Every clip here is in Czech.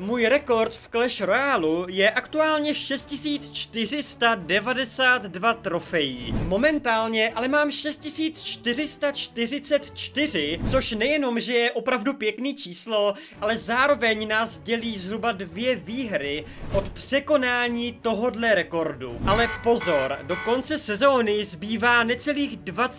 Můj rekord v Clash Royale je aktuálně 6492 trofejí. Momentálně ale mám 6444, což nejenom, že je opravdu pěkný číslo, ale zároveň nás dělí zhruba 2 výhry od překonání tohodle rekordu. Ale pozor, do konce sezóny zbývá necelých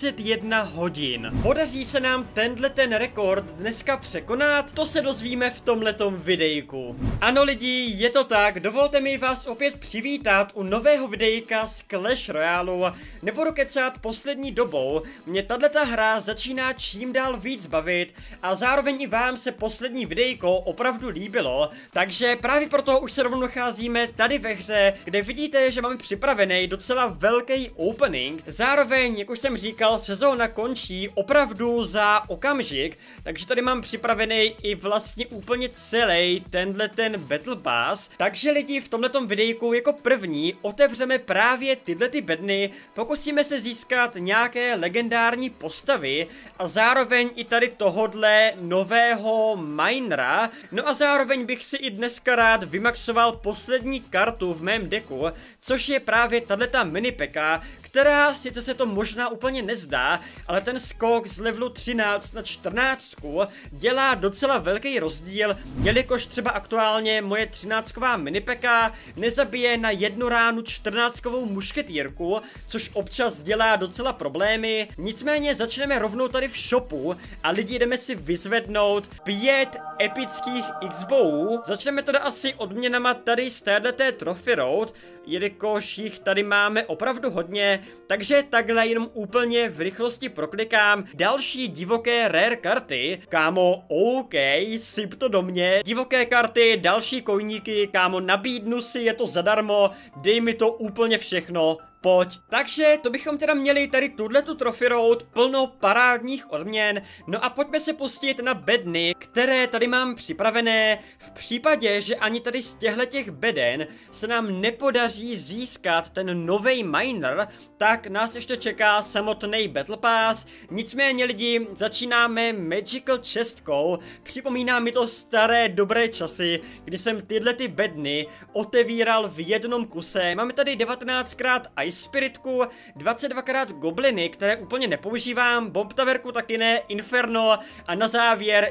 21 hodin. Podaří se nám ten rekord dneska překonat? To se dozvíme v tomhletom videjku. Ano lidi, je to tak, dovolte mi vás opět přivítat u nového videjka z Clash Royale. Nebudu kecat poslední dobou, mě tato hra začíná čím dál víc bavit a zároveň i vám se poslední videjko opravdu líbilo, takže právě proto už se rovnou nacházíme tady ve hře, kde vidíte, že máme připravený docela velký opening. Zároveň, jak už jsem říkal, sezóna končí opravdu za okamžik, takže tady mám připravený i vlastně úplně celý ten Battle Pass. Takže lidi, v tomhletom videjku jako první otevřeme právě tyhle bedny, pokusíme se získat nějaké legendární postavy a zároveň i tady tohodle nového minera. No a zároveň bych si i dneska rád vymaxoval poslední kartu v mém deku, což je právě tato minipeka, která sice se to možná úplně nezdá, ale ten skok z levelu 13 na 14 dělá docela velký rozdíl, jelikož třeba aktuálně moje 13ková minipeka nezabije na jednu ránu 14kovou mušketýrku, což občas dělá docela problémy. Nicméně začneme rovnou tady v shopu a lidi, jdeme si vyzvednout 5 epických X-bowů. Začneme teda asi odměnama tady z téhleté Trophy Road, jelikož jich tady máme opravdu hodně, takže takhle jenom úplně v rychlosti proklikám další divoké rare karty. Kámo, OK, syp to do mě. Divoké karty, další kojníky, kámo, nabídnu si, je to zadarmo, dej mi to úplně všechno. Pojď. Takže to bychom teda měli tady tuhletu Trophy Road, plno parádních odměn. No a pojďme se pustit na bedny, které tady mám připravené. V případě, že ani tady z těchto beden se nám nepodaří získat ten nový miner, tak nás ještě čeká samotný Battle Pass. Nicméně lidi, začínáme Magical Chestkou. Připomíná mi to staré dobré časy, kdy jsem tyhle bedny otevíral v jednom kuse. Máme tady 19krát Ice Spiritku, 22krát gobliny, které úplně nepoužívám, Bomb Towerku taky ne, Inferno a na závěr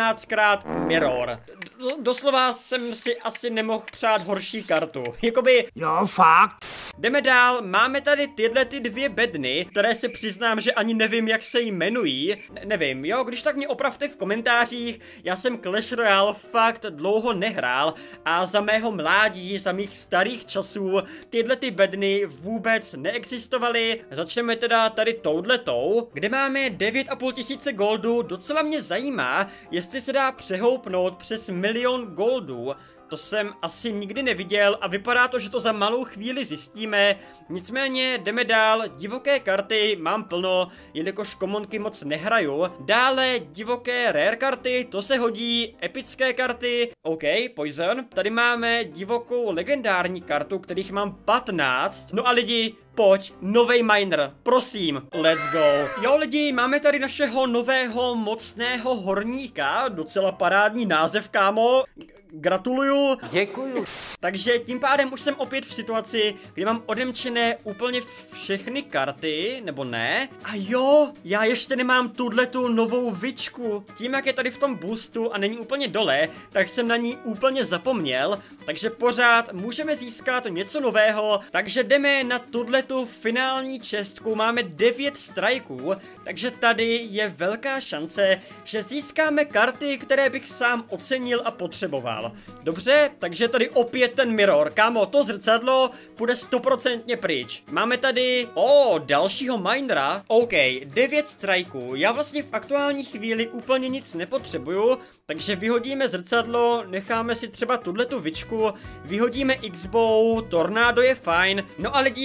11krát Mirror. Doslova jsem si asi nemohl přát horší kartu. Jakoby... Jo, fakt. Jdeme dál, máme tady tyhle ty 2 bedny, které si přiznám, že ani nevím, jak se jmenují. Nevím, jo, když tak mě opravte v komentářích, já jsem Clash Royale fakt dlouho nehrál a za mého mládí, za mých starých časů tyhle ty bedny vůbec neexistovaly. Začneme teda tady touhletou, kde máme 9,5 tisíce goldu. Docela mě zajímá, jestli se dá přehoupnout přes 1 000 000 goldů. To jsem asi nikdy neviděl a vypadá to, že to za malou chvíli zjistíme. Nicméně jdeme dál, divoké karty mám plno, jelikož komonky moc nehraju. Dále divoké rare karty, to se hodí, epické karty, OK, Poison. Tady máme divokou legendární kartu, kterých mám 15. No a lidi, pojď, novej miner, prosím, let's go. Jo lidi, máme tady našeho nového mocného horníka, docela parádní název, kámo. Gratuluju. Děkuju. Takže tím pádem už jsem opět v situaci, kdy mám odemčené úplně všechny karty, nebo ne? A jo, já ještě nemám tuhletu novou vičku. Tím, jak je tady v tom boostu a není úplně dole, tak jsem na ní úplně zapomněl. Takže pořád můžeme získat něco nového. Takže jdeme na tuhletu finální čestku. Máme 9 strajků, takže tady je velká šance, že získáme karty, které bych sám ocenil a potřeboval. Dobře, takže tady opět ten mirror. Kámo, to zrcadlo půjde 100% pryč. Máme tady, dalšího minera. OK, 9 strajků. Já vlastně v aktuální chvíli úplně nic nepotřebuju, takže vyhodíme zrcadlo, necháme si třeba tuhletu vičku, vyhodíme X-bow, tornádo je fajn. No a lidi, zároveň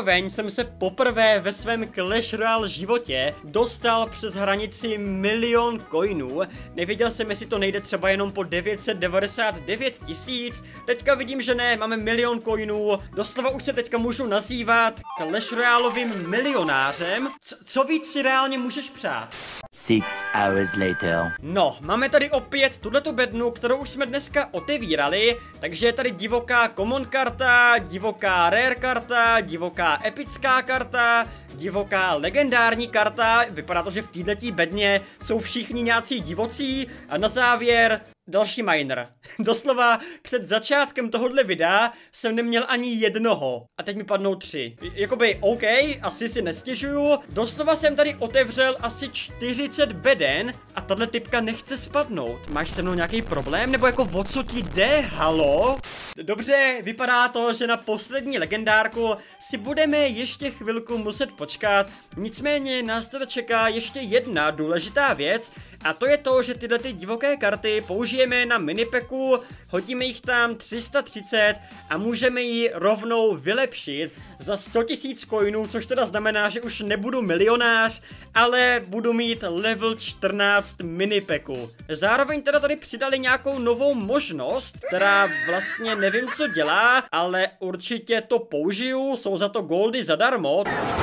zároveň jsem se poprvé ve svém Clash Royale životě dostal přes hranici 1 000 000 coinů. Nevěděl jsem, jestli to nejde třeba jenom po 999 000. Teďka vidím, že ne, máme 1 000 000 coinů. Doslova už se teďka můžu nazývat Clash Royalovým milionářem. Co víc si reálně můžeš přát? 6 hours later. No, máme tady opět tuhletu bednu, kterou už jsme dneska otevírali, takže je tady divoká common karta, divoká rare karta, divoká epická karta, divoká legendární karta, vypadá to, že v této bedně jsou všichni nějací divocí a na závěr další miner. Doslova před začátkem tohohle videa jsem neměl ani jednoho. A teď mi padnou 3. Jakoby OK, asi si nestěžuju. Doslova jsem tady otevřel asi 40 beden a tahle typka nechce spadnout. Máš se mnou nějaký problém? Nebo jako o co ti jde? Halo? Dobře, vypadá to, že na poslední legendárku si budeme ještě chvilku muset počkat. Nicméně nás teda čeká ještě jedna důležitá věc a to je to, že tyhle ty divoké karty použijeme na minipeku, hodíme jich tam 330 a můžeme ji rovnou vylepšit za 100 000 coinů, což teda znamená, že už nebudu milionář, ale budu mít level 14 minipeku. Zároveň teda tady přidali nějakou novou možnost, která vlastně nevím, co dělá, ale určitě to použiju, jsou za to goldy zadarmo.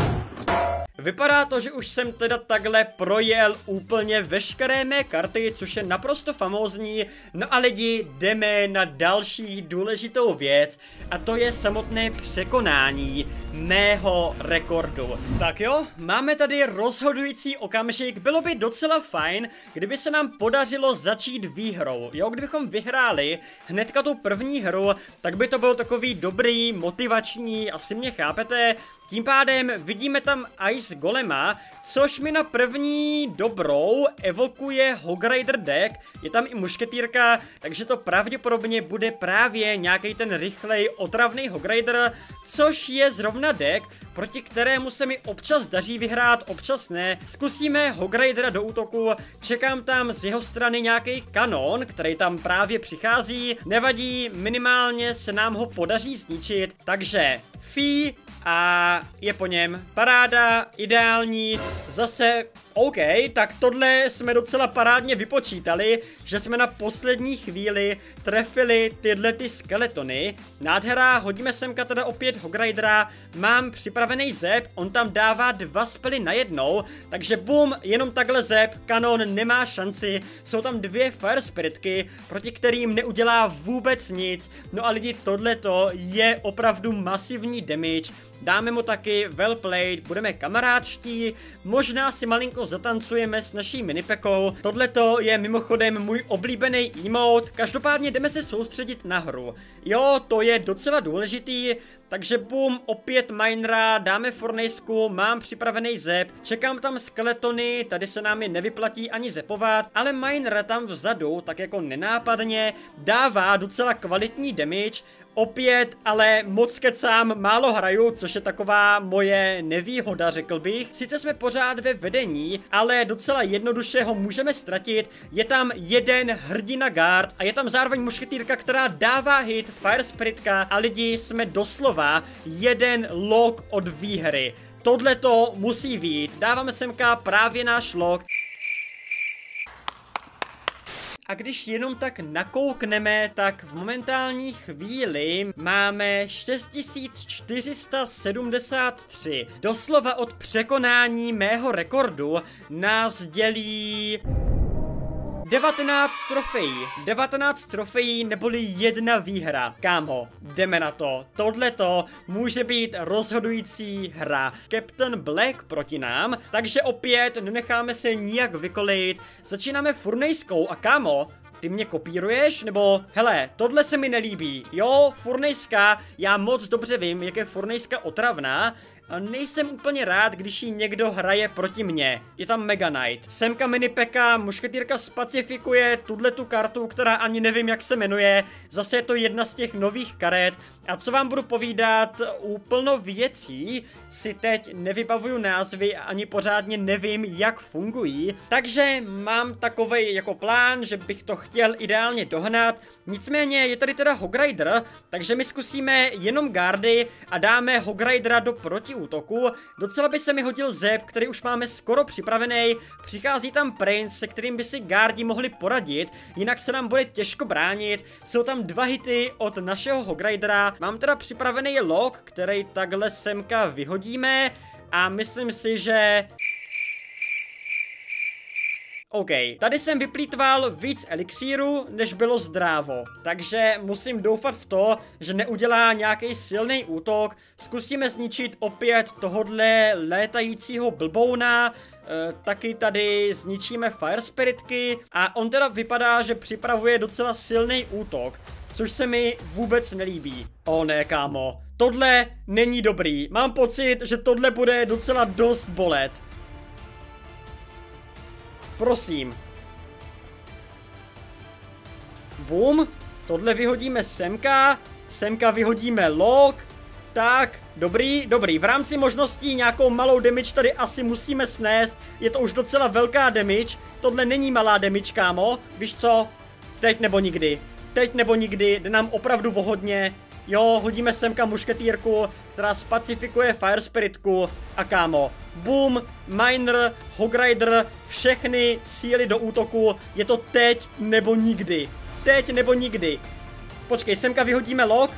Vypadá to, že už jsem teda takhle projel úplně veškeré mé karty, což je naprosto famózní. No a lidi, jdeme na další důležitou věc a to je samotné překonání mého rekordu. Tak jo, máme tady rozhodující okamžik, bylo by docela fajn, kdyby se nám podařilo začít výhrou. Jo, kdybychom vyhráli hnedka tu první hru, tak by to bylo takový dobrý, motivační, asi mě chápete. Tím pádem vidíme tam Ice Golema, což mi na první dobrou evokuje Hog Rider deck, je tam i mušketýrka, takže to pravděpodobně bude právě nějaký ten rychlej otravný Hog Rider, což je zrovna deck, proti kterému se mi občas daří vyhrát, občas ne. Zkusíme Hog Ridera do útoku, čekám tam z jeho strany nějaký kanon, který tam právě přichází, nevadí, minimálně se nám ho podaří zničit, takže Fí a je po něm. Paráda, ideální, zase OK, tak tohle jsme docela parádně vypočítali, že jsme na poslední chvíli trefili tyhle ty skeletony. Nádhera, hodíme semka teda opět Hog Ridera, mám připravený zep, on tam dává 2 spely najednou, takže bum, jenom takhle zep, kanon nemá šanci, jsou tam 2 Fire Spiritky, proti kterým neudělá vůbec nic, no a lidi, tohleto je opravdu masivní damage, dáme mu taky well played, budeme kamarádští, možná si malinko zatancujeme s naší minipekou. Tohleto je mimochodem můj oblíbený emote, každopádně jdeme se soustředit na hru. Jo, to je docela důležitý, takže bum, opět minera, dáme fornejsku, mám připravený zep, čekám tam skeletony, tady se nám je nevyplatí ani zepovat, ale miner tam vzadu, tak jako nenápadně, dává docela kvalitní damage. Opět, ale moc kecám, málo hraju, což je taková moje nevýhoda, řekl bych. Sice jsme pořád ve vedení, ale docela jednoduše ho můžeme ztratit. Je tam jeden hrdina guard a je tam zároveň mušketýrka, která dává hit, Fire Spiritka a lidi, jsme doslova jeden log od výhry. Tohleto musí vyjít, dáváme semka právě náš log. A když jenom tak nakoukneme, tak v momentální chvíli máme 6473. Doslova od překonání mého rekordu nás dělí 19 trofejí. 19 trofejí neboli 1 výhra. Kámo, jdeme na to. Tohleto může být rozhodující hra. Captain Black proti nám, takže opět nenecháme se nijak vykolejit. Začínáme furnejskou a kámo, ty mě kopíruješ? Nebo, hele, tohle se mi nelíbí. Jo, furnejska, já moc dobře vím, jak je furnejska otravná, nejsem úplně rád, když ji někdo hraje proti mně. Je tam Mega Knight. Semka Minipeka, mušketýrka spacifikuje tu kartu, která ani nevím, jak se jmenuje. Zase je to jedna z těch nových karet. A co vám budu povídat, úplno věcí si teď nevybavuju názvy a ani pořádně nevím, jak fungují. Takže mám takovej jako plán, že bych to chtěl ideálně dohnat. Nicméně je tady teda Hogrider, takže my zkusíme jenom gardy a dáme Hogridera do protiútoku. Docela by se mi hodil Zeb, který už máme skoro připravený. Přichází tam Prince, se kterým by si gardi mohli poradit, jinak se nám bude těžko bránit. Jsou tam 2 hity od našeho Hogridera. Mám teda připravený Lock, který takhle semka vyhodíme a myslím si, že... OK, tady jsem vyplýtval víc elixíru, než bylo zdrávo, takže musím doufat v to, že neudělá nějaký silný útok. Zkusíme zničit opět tohodle létajícího blbouna, taky tady zničíme Fire Spiritky a on teda vypadá, že připravuje docela silný útok, což se mi vůbec nelíbí. O ne, kámo, tohle není dobrý, mám pocit, že tohle bude docela dost bolet. Prosím. Bum. Tohle vyhodíme semka. Semka vyhodíme Lock. Tak, dobrý. V rámci možností nějakou malou damage tady asi musíme snést. Je to už docela velká damage. Tohle není malá damage, kámo. Víš co? Teď nebo nikdy. Jde nám opravdu o hodně. Jo, hodíme semka mušketýrku, která spacifikuje Fire Spiritku a kámo. Boom, Miner, Hogrider, všechny síly do útoku. Je to teď nebo nikdy. Počkej, semka vyhodíme Lock.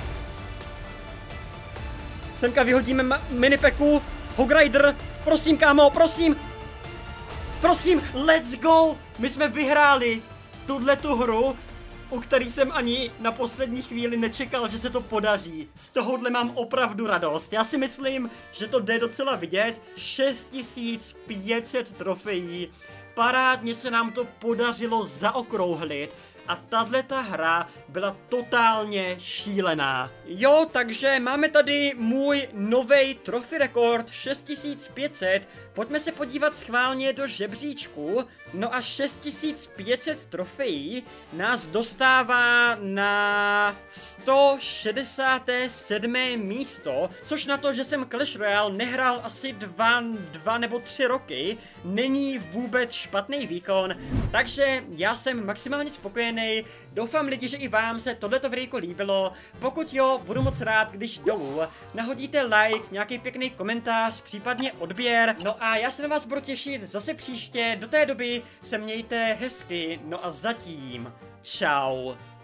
Semka vyhodíme Minipeku. Hogrider, prosím kámo, prosím, let's go. My jsme vyhráli tu hru, u který jsem ani na poslední chvíli nečekal, že se to podaří. Z tohohle mám opravdu radost. Já si myslím, že to jde docela vidět. 6500 trofejí. Parádně se nám to podařilo zaokrouhlit. A tato hra byla totálně šílená. Jo, takže máme tady můj novej trophy rekord 6500. Pojďme se podívat schválně do žebříčku. No a 6500 trofejí nás dostává na 167. místo, což na to, že jsem Clash Royale nehrál asi 2 nebo 3 roky, není vůbec špatný výkon, takže já jsem maximálně spokojený. Doufám lidi, že i vám se tohleto videjko líbilo. Pokud jo, budu moc rád, když dolů nahodíte like, nějaký pěkný komentář, případně odběr. No a já se na vás budu těšit zase příště. Do té doby se mějte hezky. No a zatím čau.